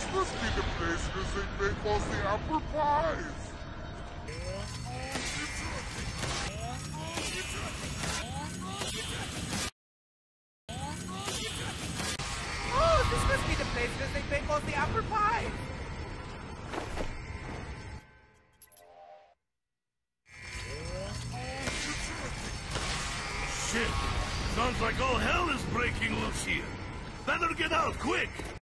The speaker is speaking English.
must be the place where they make all the apple pies. Oh, this must be the place where they make all the apple pies. Shit! Sounds like all hell is breaking loose here. Better get out, quick!